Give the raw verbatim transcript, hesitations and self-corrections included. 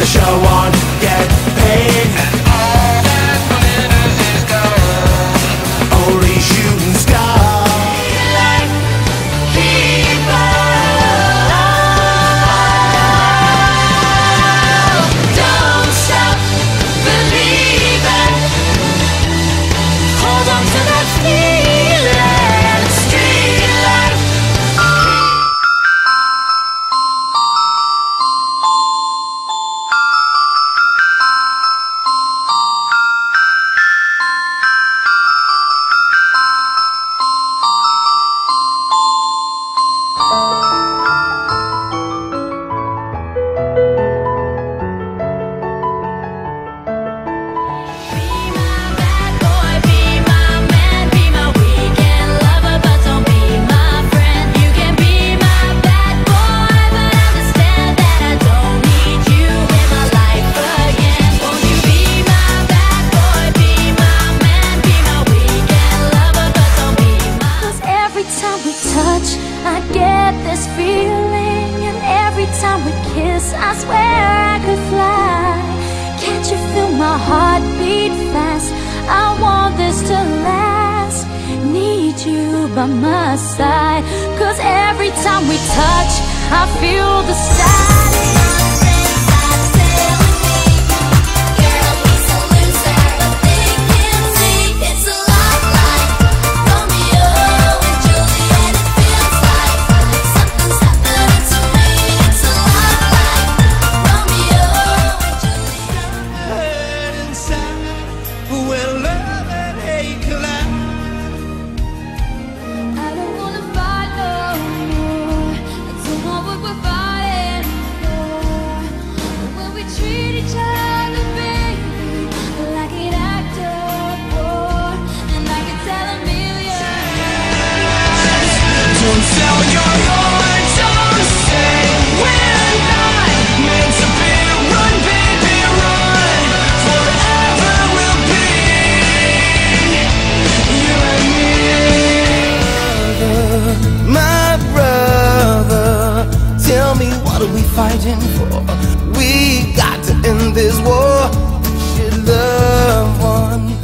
show won't get paid, and all that glitters is gold, only shooting stars. Like people, don't stop believing. Hold on to that feeling. Street life. I get this feeling, and every time we kiss, I swear I could fly. Can't you feel my heart beat fast? I want this to last. Need you by my side, 'cause every time we touch, I feel the satisfaction. Don't sell your heart, don't say we're not meant to be. Run, baby, run. Forever we'll be you and me. My brother, tell me, what are we fighting for? We got to end this war. We should love one